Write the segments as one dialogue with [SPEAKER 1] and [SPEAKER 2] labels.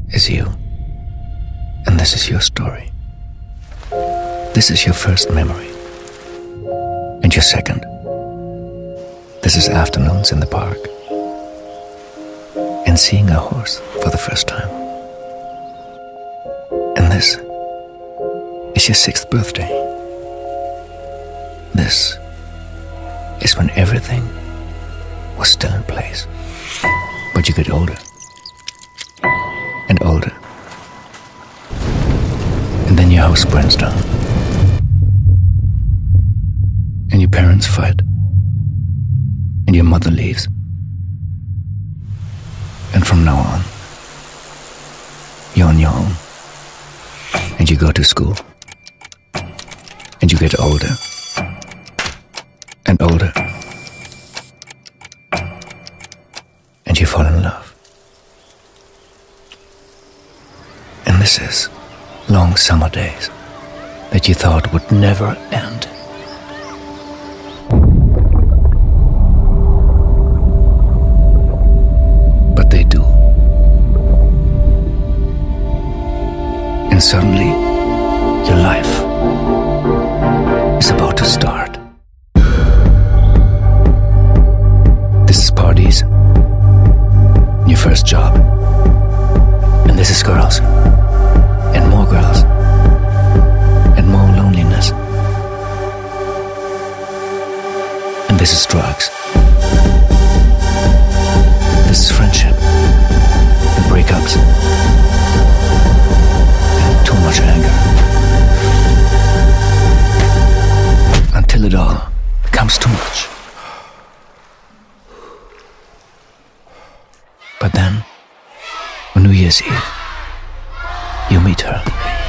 [SPEAKER 1] is you. And this is your story. This is your first memory. And your second. This is afternoons in the park. And seeing a horse for the first time. And this is your 6th birthday. This is when everything was still in place. But you get older. And older. And then your house burns down. And your parents fight. And your mother leaves. And from now on, you're on your own. And you go to school. And you get older. And older. And you fall in love. And this is long summer days that you thought would never end. But they do. And suddenly, your life is about to start. This is parties, your first job, and this is girls, and more girls, and more loneliness, and this is drugs, this is friendship, and breakups, and too much anger, until it all becomes too much. But then, on New Year's Eve, you meet her.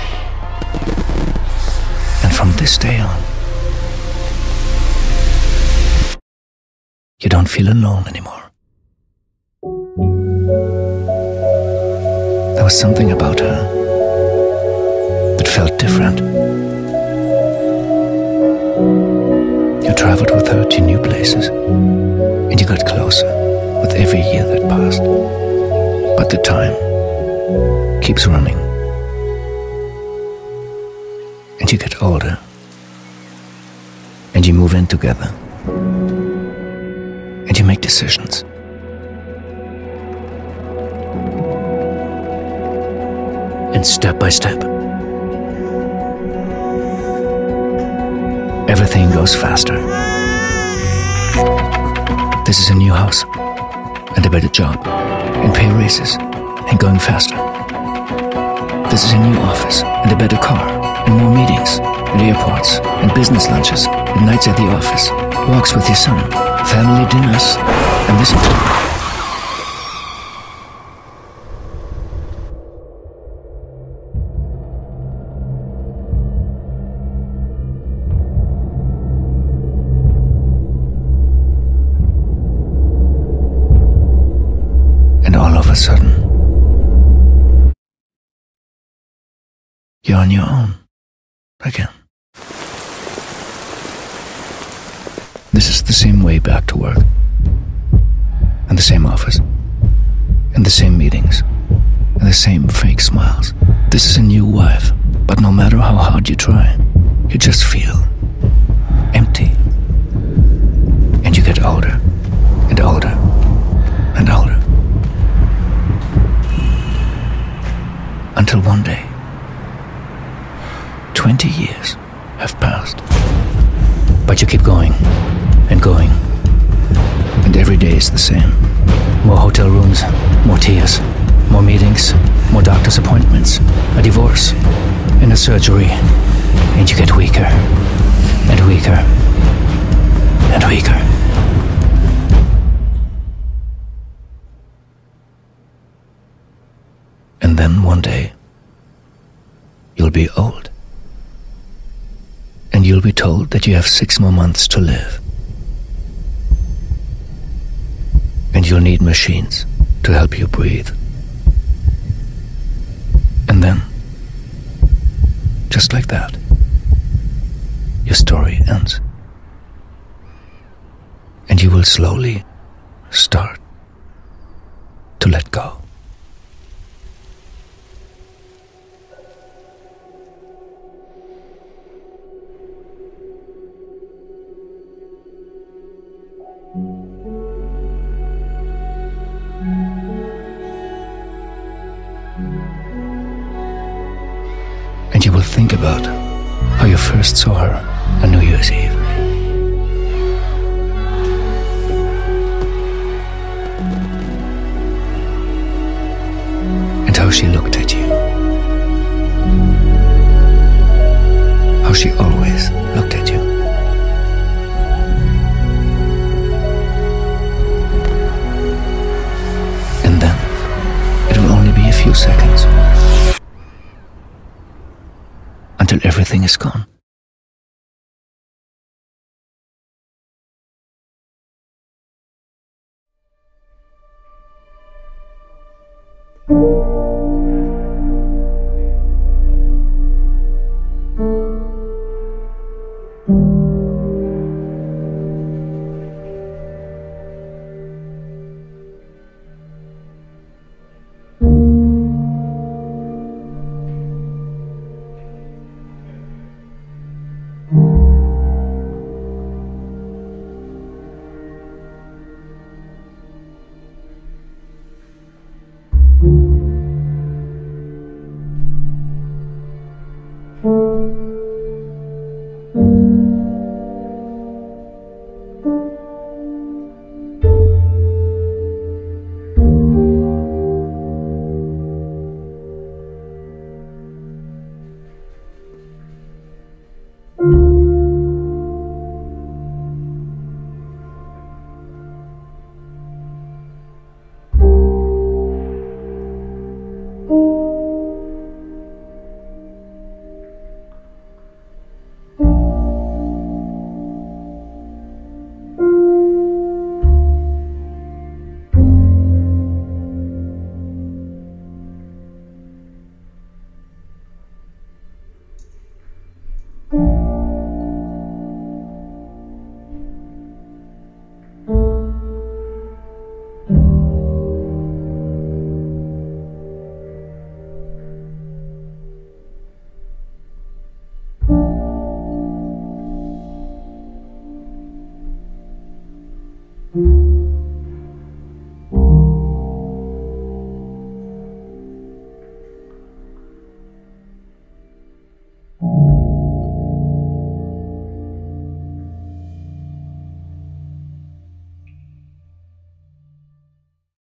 [SPEAKER 1] And from this day on, you don't feel alone anymore. There was something about her that felt different. You traveled with her to new places, and you got closer with every year that passed. But the time keeps running. And you get older. And you move in together. And you make decisions. And step by step, everything goes faster. This is a new house. And a better job, and pay raises, and going faster. This is a new office, and a better car, and more meetings, and airports, and business lunches, and nights at the office, walks with your son, family dinners, and this. All of a sudden, you're on your own again. This is the same way back to work, and the same office, and the same meetings, and the same fake smiles. This is a new wife, but no matter how hard you try, you just feel empty. And you get older, and older, and older. Until one day, 20 years have passed. But you keep going, and going. And every day is the same. More hotel rooms, more tears, more meetings, more doctor's appointments, a divorce, and a surgery. And you get weaker, and weaker, and weaker. And then one day, you'll be old. And you'll be told that you have 6 more months to live. And you'll need machines to help you breathe. And then, just like that, your story ends. And you will slowly start to let go. think about how you first saw her on New Year's Eve. And how she looked at you. How she always looked at you. And then, it will only be a few seconds until everything is gone.